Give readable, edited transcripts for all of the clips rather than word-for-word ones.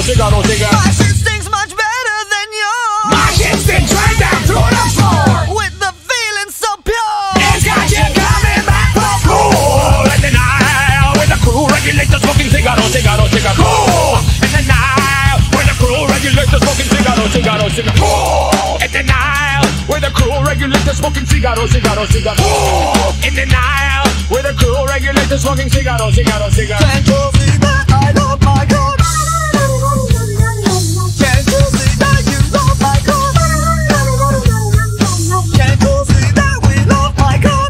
Cigaro, Cigaro. My shit stinks much better than yours. My shit stinks right down through the floor. With the feeling so pure. It's got you coming back for cool in the night with the crew regulator smoking Cigaro, Cigaro, Cigaro. Cool in the night with the crew regulator smoking Cigaro, Cigaro, Cigaro. Cool in the night with the crew regulator smoking Cigaro, Cigaro, Cigaro. Cool in the night with the crew regulator smoking Cigaro, Cigaro, Cigaro. Can't you see that I love my God? Can't you see that you love my God? Can't you see that we love my God?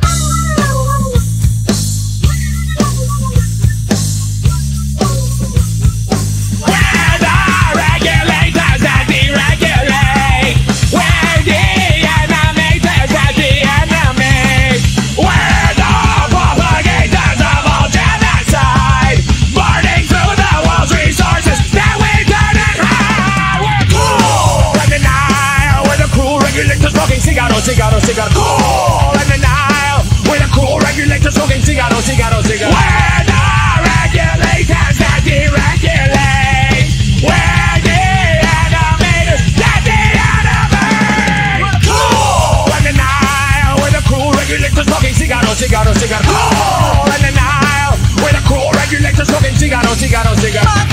Where the regulators that deregulate, where the animators that de-animate, where the propagators of all genocide, burning through the world's resources that we turn and hide. We're cool in the Nile, where the cruel regulators smoking Cigaro, Cigaro, Cigaro. Cool in the Nile, where the cruel regulators smoking Cigaro, Cigaro, Cigaro. Where the regulators that deregulate, where the animators that de-animate. We're cool in the Nile, where the cruel regulators smoking Cigaro, Cigaro, Cigaro. Cool in the Nile, where the cruel regulators smoking Cigaro, Cigaro, Cigaro.